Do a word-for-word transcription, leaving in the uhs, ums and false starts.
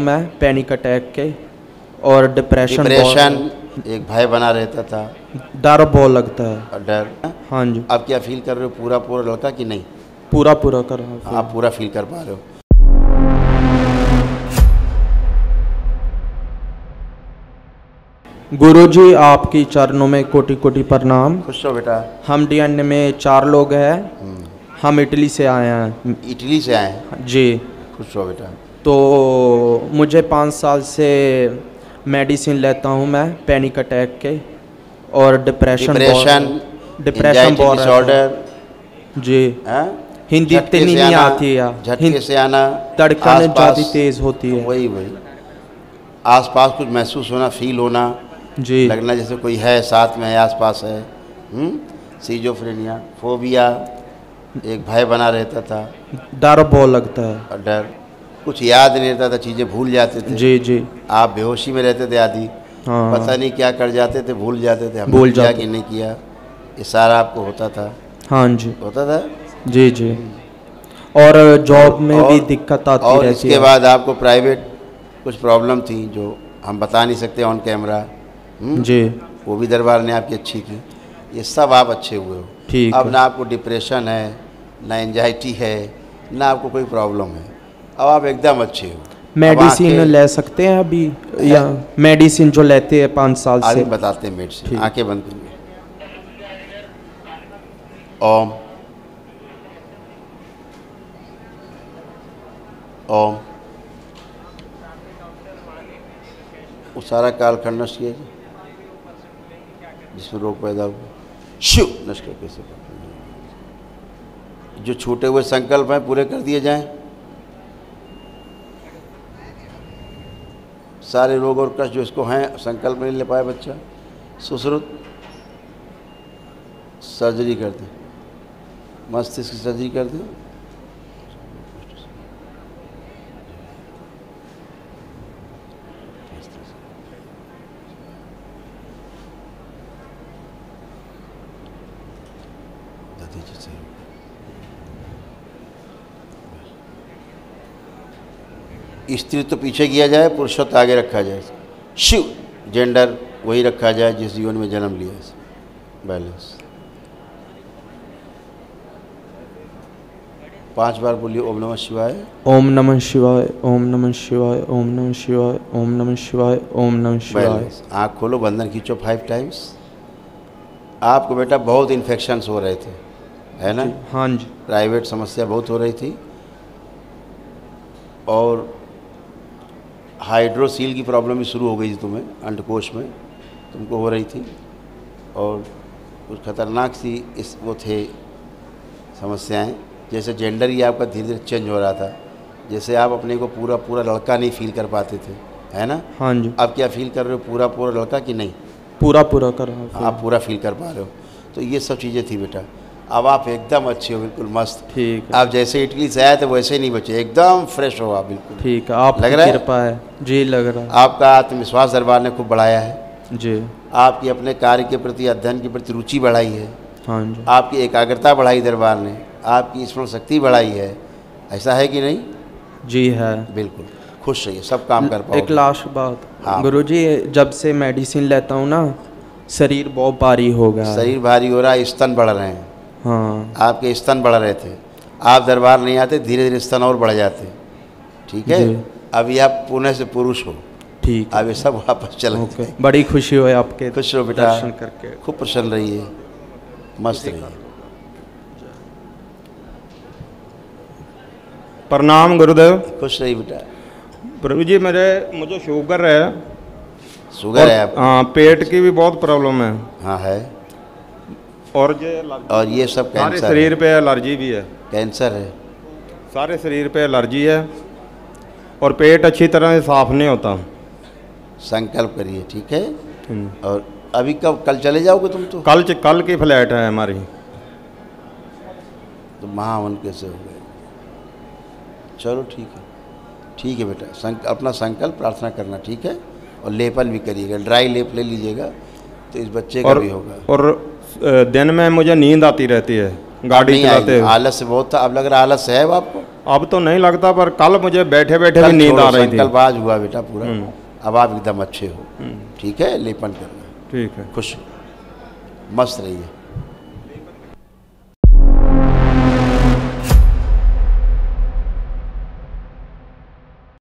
मैं panic attack के और डिप्रेशन डिप्रेशन एक भय बना रहता था, डर बहुत लगता है। और डर। हाँ जी। अब क्या फील कर रहे हो, पूरा पूरा लड़का कि नहीं? पूरा पूरा कर रहा हूँ। आप पूरा फील कर पा रहे हो। गुरुजी आपकी चरणों में कोटि कोटि प्रणाम। खुश हो बेटा। हम डीएनए में चार लोग हैं। हम इटली से आए हैं। इटली से आए हैं जी। खुश हो बेटा। तो मुझे पाँच साल से मेडिसिन लेता हूँ मैं पैनिक अटैक के और डिप्रेशन डिप्रेशन डिप्रेशन बहुत डिसऑर्डर। जी। हाँ? हिंदी इतनी नहीं आती है, झटके से आना, धड़कन ज़्यादा तेज होती है। वही वही आसपास कुछ महसूस होना, फील होना जी, लगना जैसे कोई है साथ में है, आसपास है। हम्म सीजोफ्रेनिया, फोबिया एक भय बना रहता था, डर बहुत लगता है। और डर, कुछ याद नहीं रहता था, चीज़ें भूल जाते थे। जी जी। आप बेहोशी में रहते थे आदि। हाँ। पता नहीं क्या कर जाते थे, भूल जाते थे, भूल किया जाते कि नहीं किया, ये सारा आपको होता था। हाँ जी होता था जी जी। और जॉब में और, भी दिक्कत आती और रहती इसके है। बाद आपको प्राइवेट कुछ प्रॉब्लम थी जो हम बता नहीं सकते ऑन कैमरा। जी। वो भी दरबार ने आपकी अच्छी की। ये सब आप अच्छे हुए हो। ठीक अब है। ना आपको डिप्रेशन है, ना एंजाइटी है, ना आपको कोई प्रॉब्लम है। अब आप एकदम अच्छे हो। मेडिसिन ले सकते हैं अभी, या मेडिसिन जो लेते हैं पाँच साल से? आगे बताते हैं मेडिसिन। आंखें बंद करिए। ओम ओम। वो सारा कालखंड नष्ट किया जिसमें रोग पैदा हुआ, शिव नष्ट करके से जो छूटे हुए संकल्प हैं पूरे कर दिए जाएं। सारे रोग और कष्ट जो इसको हैं, संकल्प नहीं ले पाए बच्चा, सुश्रुत सर्जरी कर दें, मस्तिष्क की सर्जरी कर दें। स्त्री तो पीछे किया जाए, पुरुषत्व आगे रखा जाए। शिव जेंडर वही रखा जाए जिस जीवन में जन्म लिया है। बैलेंस पांच बार बोलिए। ओम नमः शिवाय, ओम नमः शिवाय, ओम नमः शिवाय, ओम नमः शिवाय, ओम नमः शिवाय, ओम नमः शिवाय। आँख खोलो, बंधन खींचो फाइव टाइम्स। आपको बेटा बहुत इन्फेक्शंस हो रहे थे, है ना? हाँ जी। प्राइवेट समस्या बहुत हो रही थी, और हाइड्रोसील की प्रॉब्लम भी शुरू हो गई थी तुम्हें, अंडकोश में तुमको हो रही थी, और कुछ खतरनाक सी इस वो थे समस्याएं। जैसे जेंडर ही आपका धीरे धीरे चेंज हो रहा था, जैसे आप अपने को पूरा पूरा लड़का नहीं फील कर पाते थे, है ना? हाँ जी। अब क्या फील कर रहे हो, पूरा पूरा लड़का कि नहीं? पूरा पूरा कर रहा हूँ। आप पूरा फील कर पा रहे हो। तो ये सब चीज़ें थी बेटा। अब आप एकदम अच्छे हो, बिल्कुल मस्त। ठीक है। आप जैसे इटली से आए थे वैसे ही नहीं बचे, एकदम फ्रेश हो आप बिल्कुल। ठीक है। आप लग रहा है? कृपा है जी, लग रहा है। आपका आत्मविश्वास दरबार ने खूब बढ़ाया है जी। आपकी अपने कार्य के प्रति, अध्ययन के प्रति रुचि बढ़ाई है। हाँ जी। आपकी एकाग्रता बढ़ाई दरबार ने, आपकी स्मरण शक्ति बढ़ाई है। ऐसा है कि नहीं? जी है। बिल्कुल खुश रहिए, सब काम कर पाओगे। एक लास्ट बात। हाँ। गुरुजी, जब से मेडिसिन लेता हूँ ना, शरीर बहुत भारी हो गया है। शरीर भारी हो रहा है, स्तन बढ़ रहे हैं। हाँ। आपके स्तन बढ़ रहे थे, आप दरबार नहीं आते, धीरे धीरे स्तन और बढ़ जाते। ठीक है। अभी आप पुणे से पुरुष हो। ठीक है। अब ये सब वापस चले ओके। बड़ी खुशी हुई आपके खुश हो बेटा, दर्शन करके। खूब प्रसन्न रहिए, मस्त रहिए। प्रणाम गुरुदेव। खुश रहिए बेटा। प्रभु जी, मेरे मुझे शुगर है। शुगर है आपको? हाँ, पेट की भी बहुत प्रॉब्लम है। हाँ है। और ये और ये सब सारे कैंसर शरीर है। पे एलर्जी भी है। कैंसर है। सारे शरीर पे एलर्जी है, और पेट अच्छी तरह से साफ नहीं होता। संकल्प करिए, ठीक है। और अभी कब, कल चले जाओगे तुम? तो कल कल की फ्लैट है हमारी। तो महावन कैसे हो गए? चलो ठीक है, ठीक है बेटा। संक, अपना संकल्प प्रार्थना करना, ठीक है। और लेपन भी करिएगा, ड्राई लेप ले लीजिएगा, तो इस बच्चे का और, भी होगा। और दिन में मुझे नींद आती रहती है गाड़ी चलाते हुए। आलस बहुत था, अब लग रहा आलस है अब आपको? अब तो नहीं लगता, पर कल मुझे बैठे बैठे भी कल नींद आ थोड़ा रही थी। संकल्पबाज हुआ बेटा पूरा। हम्म। अब आप एकदम अच्छे हो। ठीक है, लेपन करना, ठीक है। खुश, मस्त रहिए।